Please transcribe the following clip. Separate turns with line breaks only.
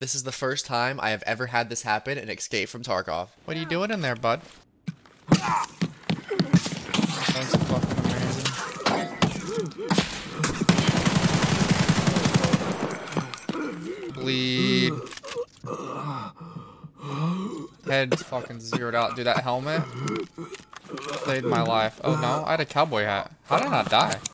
This is the first time I have ever had this happen in Escape from Tarkov. What are you doing in there, bud? That's fucking amazing. Bleed. Head's fucking zeroed out. Dude, that helmet saved my life. Oh no, I had a cowboy hat. How did I not die?